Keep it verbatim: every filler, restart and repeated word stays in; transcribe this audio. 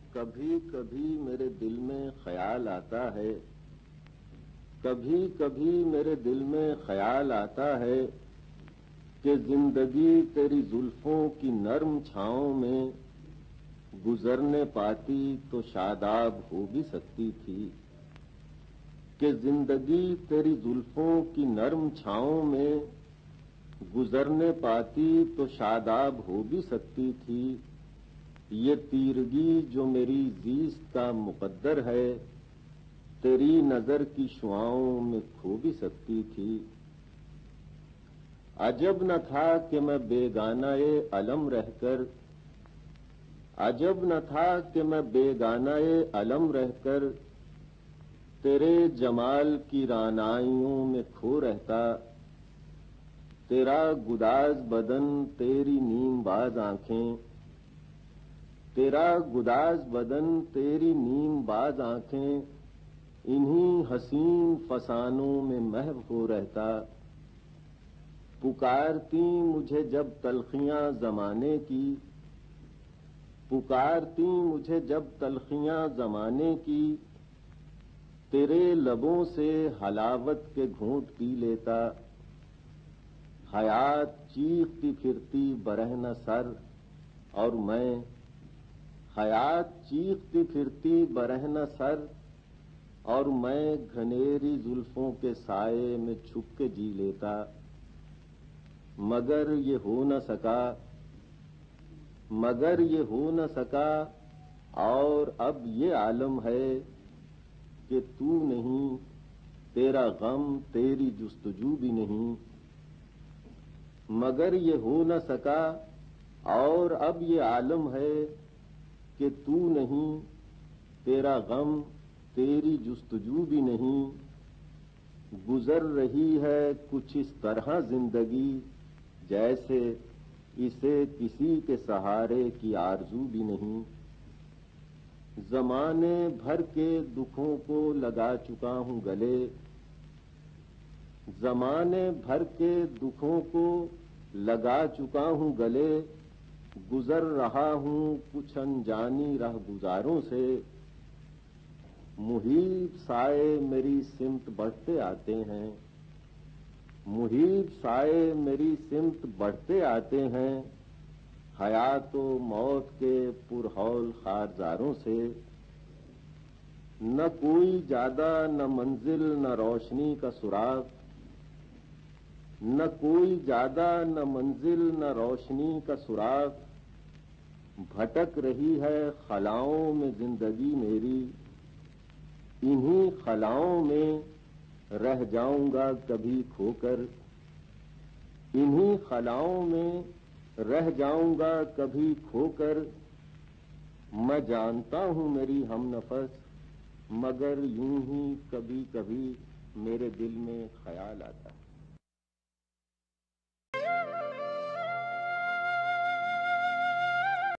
کبھی کبھی میرے دل میں خیال آتا ہے کبھی کبھی میرے دل میں خیال آتا ہے کہ زندگی تیری زلفوں کی نرم چھاؤں میں گزرنے پاتی تو شاداب ہو بھی سکتی تھی کہ زندگی تیری زلفوں کی نرم چھاؤں میں گزرنے پاتی تو شاداب ہو بھی سکتی تھی یہ تیرگی جو میری زیست کا مقدر ہے تیری نظر کی شعاؤں میں کھو بھی سکتی تھی عجب نہ تھا کہ میں بیگانہ علم رہ کر عجب نہ تھا کہ میں بیگانہ علم رہ کر تیرے جمال کی رعنائیوں میں کھو رہتا تیرا گداز بدن تیری نیم باز آنکھیں تیرا گداز بدن تیری نیم باز آنکھیں انہی حسین فسانوں میں محو ہو رہتا پکارتی مجھے جب تلخیاں زمانے کی پکارتی مجھے جب تلخیاں زمانے کی تیرے لبوں سے حلاوت کے گھونٹ پی لیتا حیات چیختی پھرتی برہنہ سر اور میں حیات چیختی پھرتی برہنہ سر اور میں گھنیری زلفوں کے سائے میں چھپ کے جی لیتا مگر یہ ہو نہ سکا مگر یہ ہو نہ سکا اور اب یہ عالم ہے کہ تو نہیں تیرا غم تیری جستجو بھی نہیں مگر یہ ہو نہ سکا اور اب یہ عالم ہے کہ تو نہیں تیرا غم تیری جستجو بھی نہیں گزر رہی ہے کچھ اس طرح زندگی جیسے اسے کسی کے سہارے کی آرزو بھی نہیں زمانے بھر کے دکھوں کو لگا چکا ہوں گلے زمانے بھر کے دکھوں کو لگا چکا ہوں گلے گزر رہا ہوں کچھ انجانی رہ گزاروں سے محیط سائے میری سمت بڑھتے آتے ہیں محیط سائے میری سمت بڑھتے آتے ہیں حیات و موت کے پرہول خارزاروں سے نہ کوئی جادہ نہ منزل نہ روشنی کا سراغ نہ کوئی جادہ نہ منزل نہ روشنی کا سراغ بھٹک رہی ہے خلاؤں میں زندگی میری انہی خلاؤں میں رہ جاؤں گا کبھی کھو کر انہی خلاؤں میں رہ جاؤں گا کبھی کھو کر میں جانتا ہوں میری ہم نفس مگر یوں ہی کبھی کبھی میرے دل میں خیال آتا ہے